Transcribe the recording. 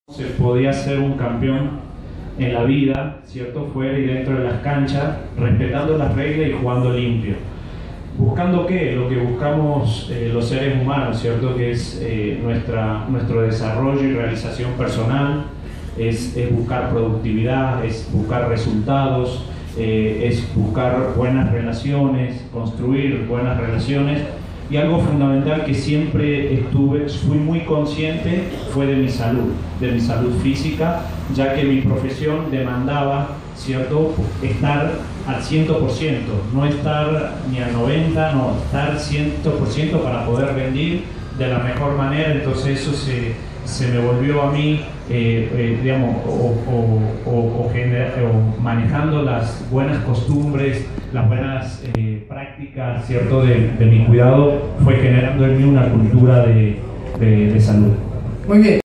Se podía ser un campeón en la vida, ¿cierto? Fuera y dentro de las canchas, respetando las reglas y jugando limpio. ¿Buscando qué? Lo que buscamos los seres humanos, ¿cierto? Que es nuestro desarrollo y realización personal, es buscar productividad, es buscar resultados, es buscar buenas relaciones, construir buenas relaciones. Y algo fundamental que siempre fui muy consciente fue de mi salud física, ya que mi profesión demandaba, ¿cierto?, estar al 100%, no estar ni al 90%, no, estar 100% para poder rendir de la mejor manera. Entonces eso se me volvió a mí, digamos, manejando las buenas costumbres, las buenas prácticas, ¿cierto?, de mi cuidado, fue generando en mí una cultura de salud. Muy bien.